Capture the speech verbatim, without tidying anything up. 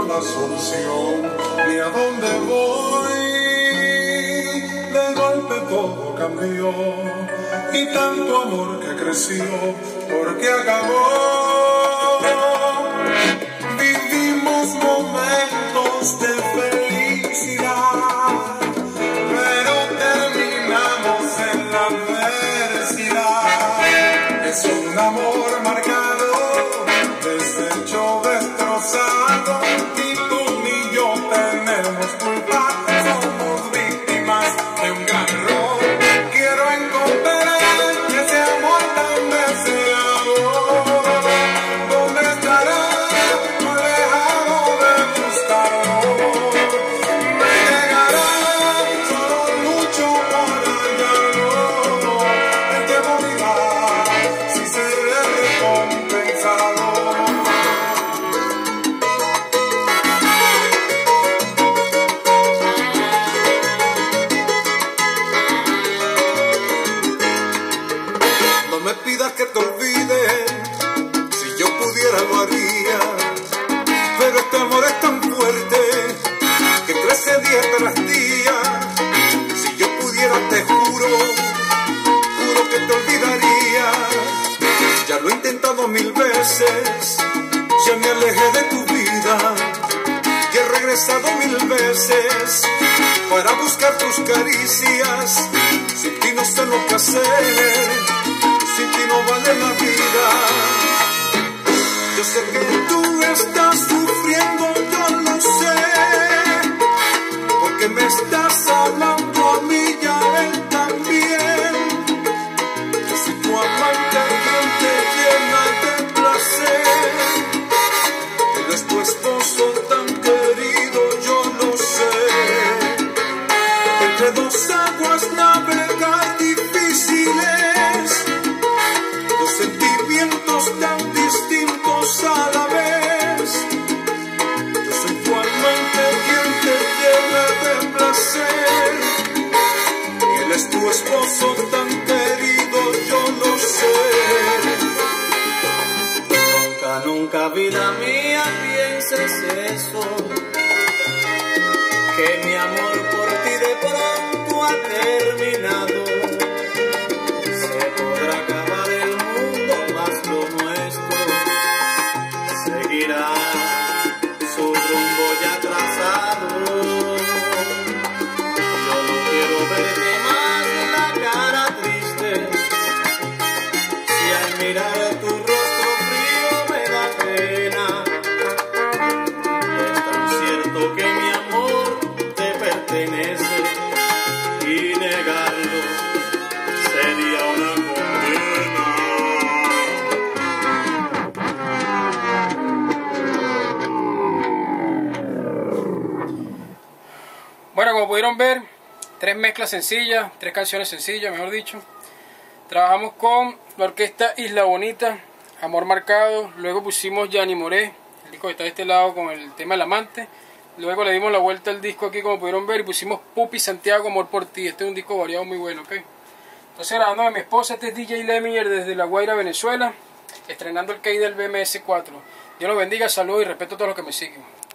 la solución ni a dónde voy. De golpe todo cambió y tanto amor que creció, porque acabó. Vivimos momentos de felicidad, pero terminamos en la adversidad. Es un amor marcado, deshecho, destrozado, y tú ni yo tenemos culpa. Somos víctimas de un gran error. Quiero encontrar ese amor tan deseado. ¿Dónde estará? Alejado de buscarlo. Me llegará, solo lucho por hallarlo. El tiempo dirá si seré recompensado. No me pidas que te olvide, si yo pudiera lo haría, pero este amor es tan fuerte que crece día tras día. Si yo pudiera te juro, juro que te olvidaría. Ya lo he intentado mil veces, ya me alejé de tu vida y he regresado mil veces para buscar tus caricias. Sin ti no sé lo que hacer, sin ti no vale la vida. Yo sé que tú estás sufriendo, yo lo sé, porque me estás hablando a mí y a él también. Yo soy tu amante quien te llena de placer. Él es tu esposo tan querido, yo lo sé. Entre dos aguas navegar difíciles, dos sentimientos tan distintos a la vez. Yo soy tu amante quien te llena de placer, y él es tu esposo tan querido, yo lo sé. Nunca, nunca, vida mía, pienses eso, que mi amor por ti de pronto ha terminado. Se podrá acabar el mundo, mas lo nuestro seguirá su rumbo ya trazado. Yo no quiero verte más la cara triste, y al mirar tu rostro frío me da pena. Es tan cierto que mi amor te pertenece, y negarlo sería una condena. Bueno, como pudieron ver, tres mezclas sencillas, tres canciones sencillas, mejor dicho. Trabajamos con la orquesta Isla Bonita, Amor Marcado. Luego pusimos Yanni Moré, el disco que está de este lado, con el tema El Amante. Luego le dimos la vuelta al disco aquí, como pudieron ver, y pusimos Pupi Santiago, Amor por Ti. Este es un disco variado muy bueno, ¿ok? Entonces, grabando a mi esposa, este es D J Lemier desde La Guaira, Venezuela, estrenando el key del B M S cuatro. Dios los bendiga, saludos y respeto a todos los que me siguen.